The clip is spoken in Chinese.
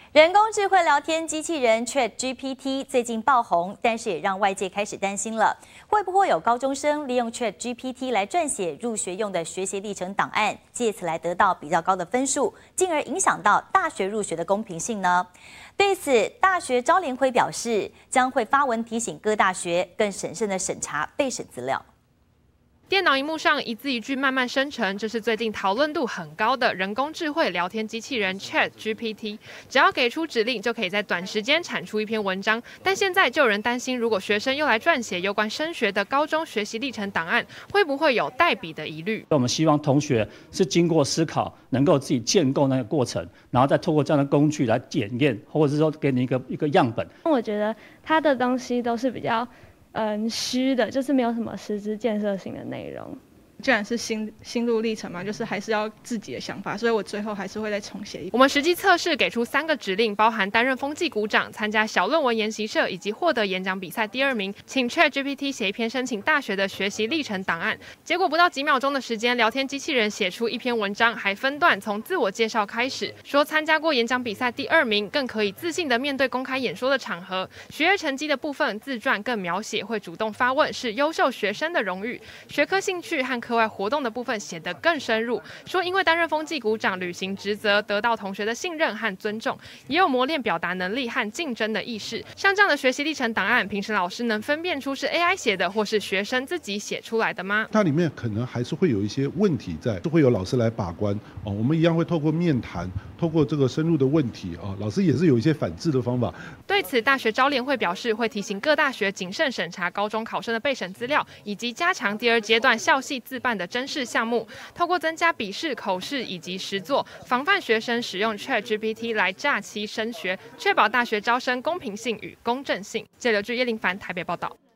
人工智慧聊天机器人 ChatGPT 最近爆红，但是也让外界开始担心了，会不会有高中生利用 ChatGPT 来撰写入学用的学习历程档案，借此来得到比较高的分数，进而影响到大学入学的公平性呢？对此，大学招联会表示，将会发文提醒各大学更审慎地审查备审资料。 电脑荧幕上一字一句慢慢生成，这是最近讨论度很高的人工智慧聊天机器人 ChatGPT。只要给出指令，就可以在短时间产出一篇文章。但现在就有人担心，如果学生又来撰写有关升学的高中学习历程档案，会不会有代笔的疑虑？ 我们希望同学是经过思考，能够自己建构那个过程，然后再透过这样的工具来检验，或者是说给你一个样本。 我觉得它的东西都是比较虚的，就是没有什么实质建设性的内容。 既然是心路历程嘛，就是还是要自己的想法，所以我最后还是会再重写一遍。 我们实际测试给出3个指令，包含担任风纪股长、参加小论文研习社以及获得演讲比赛第2名，请 ChatGPT 写一篇申请大学的学习历程档案。结果不到几秒钟的时间，聊天机器人写出一篇文章，还分段从自我介绍开始，说参加过演讲比赛第2名，更可以自信地面对公开演说的场合。学业成绩的部分自传更描写会主动发问，是优秀学生的荣誉。学科兴趣和课外活动的部分写得更深入，说因为担任风纪股长履行职责，得到同学的信任和尊重，也有磨练表达能力和竞争的意识。像这样的学习历程档案，评审老师能分辨出是 AI 写的，或是学生自己写出来的吗？ 它里面可能还是会有一些问题在，会有老师来把关哦。我们一样会透过面谈，透过这个深入的问题哦，老师也是有一些反制的方法。 对此，大学招联会表示，会提醒各大学谨慎审查高中考生的备审资料，以及加强第2阶段校系自办的甄试项目，透过增加笔试、口试以及实作，防范学生使用 ChatGPT 来诈欺升学，确保大学招生公平性与公正性。记者叶凌凡台北报道。